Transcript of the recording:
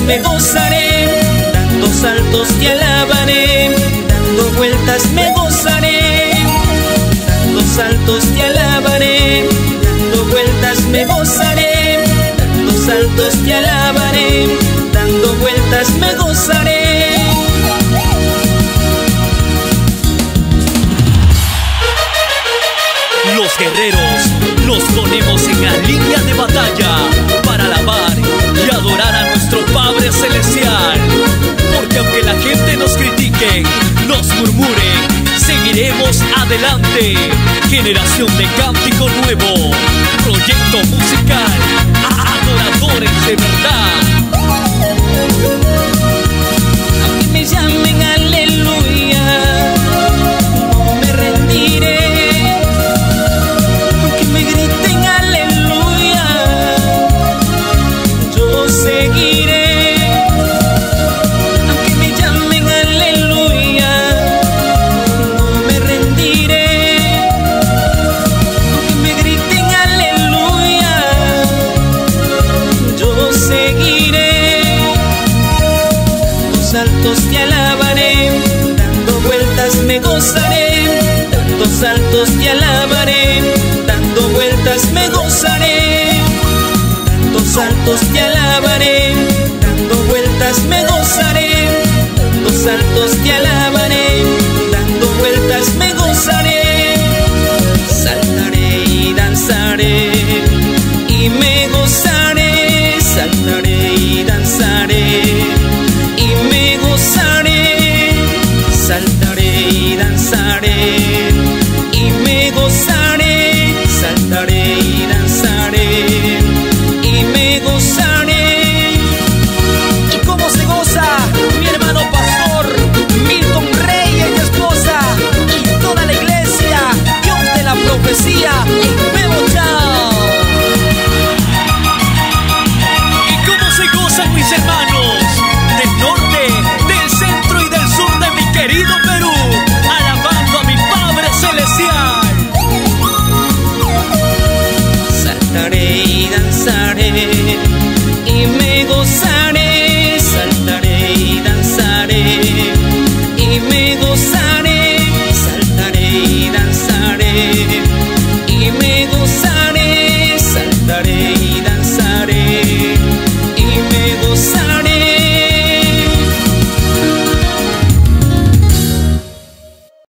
me gozaré, dando saltos te alabaré, dando vueltas me gozaré, dando saltos te alabaré, dando vueltas me gozaré, dando saltos te alabaré, dando vueltas me gozaré. Los guerreros nos ponemos en la línea de batalla para alabar y adorar a nuestro Padre Celestial, porque aunque la gente nos critique, nos murmure, seguiremos adelante. Generación de Cántico Nuevo, proyecto musical, adoradores de verdad. Aunque me llamen aleluya, no me rendiré. Aunque me griten aleluya, yo seguiré. Aunque me llamen aleluya, no me rendiré. Aunque me griten aleluya, yo seguiré. Dando saltos te alabaré, dando vueltas me gozaré, dando saltos te alabaré, dando vueltas me gozaré, dando saltos te alabaré, dando vueltas me gozaré, dando saltos te alabaré, dando vueltas me gozaré. Saltaré y danzaré y me gozaré, saltaré y danzaré y me gozaré, saltaré y danzaré.